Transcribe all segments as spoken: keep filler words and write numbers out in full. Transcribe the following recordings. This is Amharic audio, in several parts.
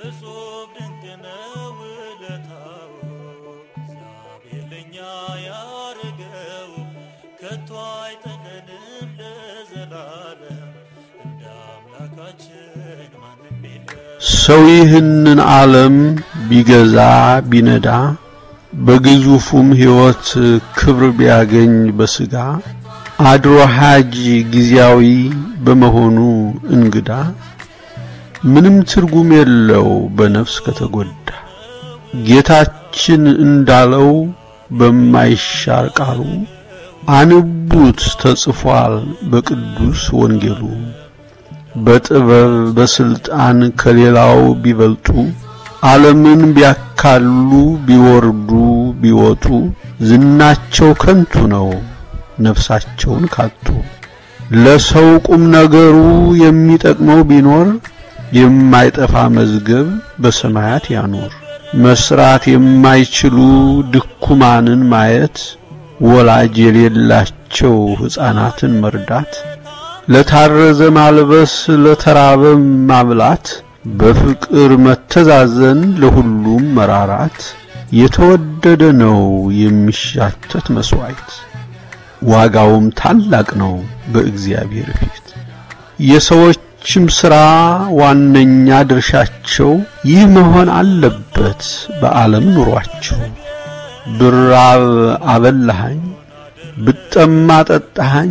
እጹብ ድንቅ ነው ውለታው እግዚአብሔር ለኛ ያረገው ከቶ አይጠገንም ለዘላለም እንደ አምላካችን ማንም የለም። ሰው ይህንን ዓለም ቢገዛ ቢነዳ በግዙፉም ሕይወት ክብር ቢያገኝ በስጋ አድሮ ሐጅ ጊዜያዊ በመሆኑ እንግዳ ምንም ትርጉም የለው በነፍስ ከተጎዳ። ጌታችን እንዳለው በማይሻር ቃሉ አንቡት ተጽፏል በቅዱስ ወንጌሉ። በጥበብ በስልጣን ከሌላው ቢበልጡ ዓለምን ቢያካሉ ቢወርዱ ቢወጡ ዝናቸው ከንቱ ነው ነፍሳቸውን ካጡ። ለሰው ቁም ነገሩ የሚጠቅመው ቢኖር የማይጠፋ መዝገብ በሰማያት ያኖር። መስራት የማይችሉ ድኩማንን ማየት ወላጅ የሌላቸው ሕፃናትን መርዳት ለታረዘ ማልበስ ለተራበ ማብላት በፍቅር መተዛዘን ለሁሉም መራራት የተወደደ ነው የሚሻተት መስዋዕት ዋጋውም ታላቅ ነው በእግዚአብሔር ፊት። የሰዎችም ሥራ ዋነኛ ድርሻቸው ይህ መሆን አለበት በዓለም ኑሯቸው። ብራብ አበላኸኝ ብጠማ ጠጣኸኝ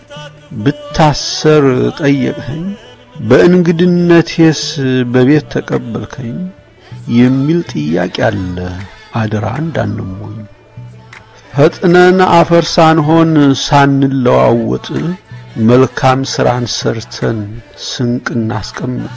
ብታሰር ጠየቅኸኝ በእንግድነቴስ በቤት ተቀበልከኝ የሚል ጥያቄ አለ አደራ እንዳንሞኝ። ፈጥነን አፈር ሳንሆን ሳንለዋወጥ መልካም ሥራን ሰርተን ስንቅ እናስቀምጥ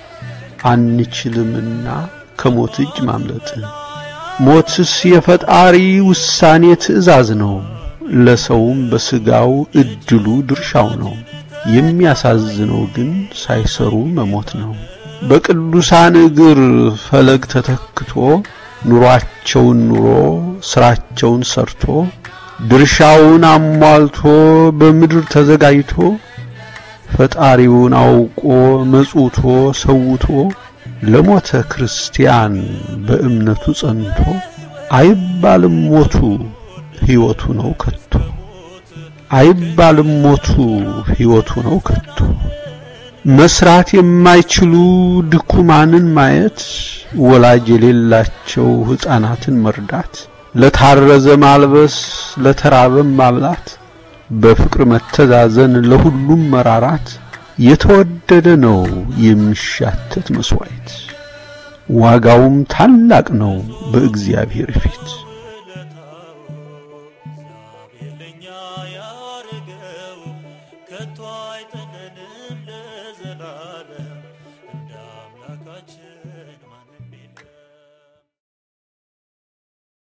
አንችልምና ከሞት እጅ ማምለጥ። ሞትስ የፈጣሪ ውሳኔ ትእዛዝ ነው ለሰውም በስጋው እድሉ ድርሻው ነው። የሚያሳዝነው ግን ሳይሰሩ መሞት ነው። በቅዱሳን እግር ፈለግ ተተክቶ ኑሯቸውን ኑሮ ስራቸውን ሰርቶ ድርሻውን አሟልቶ በምድር ተዘጋጅቶ ፈጣሪውን አውቆ መጽውቶ ሰውቶ ለሞተ ክርስቲያን በእምነቱ ጸንቶ አይባልም ሞቱ ሕይወቱ ነው ከቶ አይባልም ሞቱ ሕይወቱ ነው ከቶ። መስራት የማይችሉ ድኩማንን ማየት ወላጅ የሌላቸው ሕፃናትን መርዳት ለታረዘ ማልበስ ለተራበ ማብላት በፍቅር መተዛዘን ለሁሉም መራራት የተወደደ ነው የሚሻተት መስዋዕት ዋጋውም ታላቅ ነው በእግዚአብሔር ፊት። እግዚአብሔር ለኛ ያረገው ከቶ አይጠገንም ለዘላለም